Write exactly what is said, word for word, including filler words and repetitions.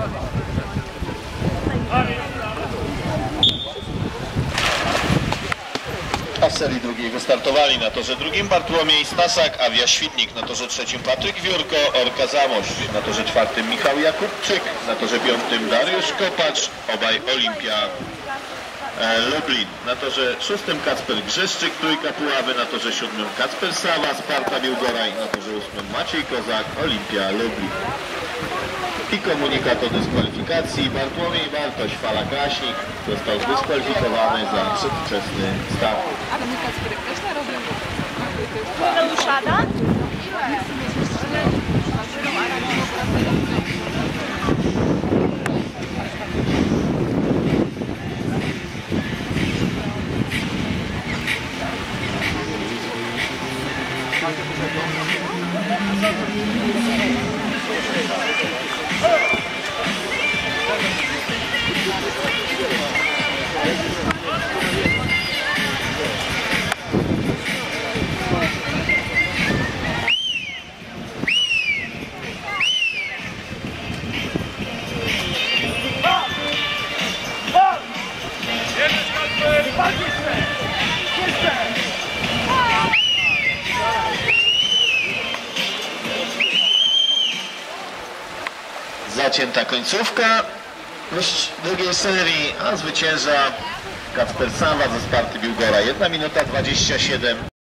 A w serii drugiej wystartowali na torze drugim Bartłomiej Stasak, Awia Świdnik, na torze trzecim Patryk Wiórko, Orka Zamość, na torze czwartym Michał Jakubczyk, na torze piątym Dariusz Kopacz, obaj Olimpia e, Lublin, na torze szóstym Kacper Grzeszczyk, Trójka Puławy, na torze siódmym Kacper Sawa, Sparta Biłgoraj, na torze ósmym Maciej Kozak, Olimpia Lublin. I komunikat o dyskwalifikacji. Bartłomiej Bartoś Fala-Kraśnik został zdyskwalifikowany za przedwczesny start. Ale my Kacperek też narobił. Do uszada? Zacięta końcówka drugiej serii, a zwycięża Kacper Sawa ze Sparty Biłgora. jedna minuta dwadzieścia siedem.